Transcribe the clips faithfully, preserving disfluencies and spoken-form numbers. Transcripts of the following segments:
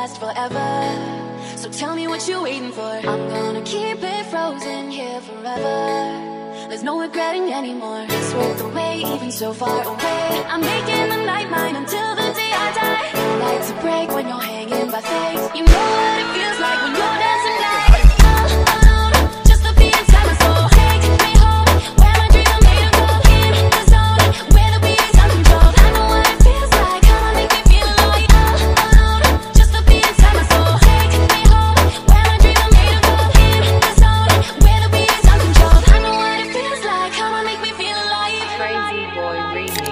last forever. So tell me what you're waiting for. I'm gonna keep it frozen here forever. There's no regretting anymore. It's worth the wait, even so far away. I'm making the night mine until the day I die. Lights a break when you're hanging by faith. You know what it feels like when you're dancing like all alone, just to be inside my soul. Take me home, where my dreams are made of gold. In the zone, where the beat is uncontrolled. I know what it feels like, come on, make me feel like all alone, just to be inside my soul. Take me home, where my dreams are made of gold. In the zone, where the beat is uncontrolled. I know what it feels like, come on, make me feel like Crazy Boy remix.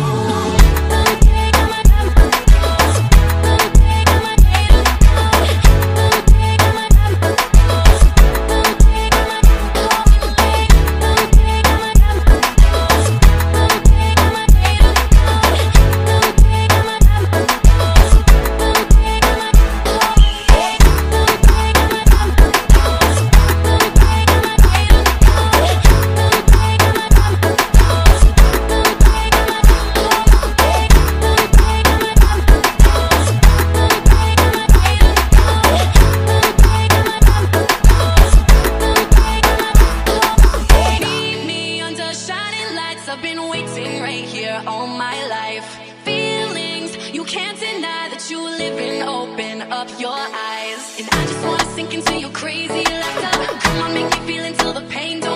I've been waiting right here all my life. Feelings you can't deny that you live in. Open up your eyes, and I just wanna sink into your crazy laughter. Come on, make me feel until the pain don't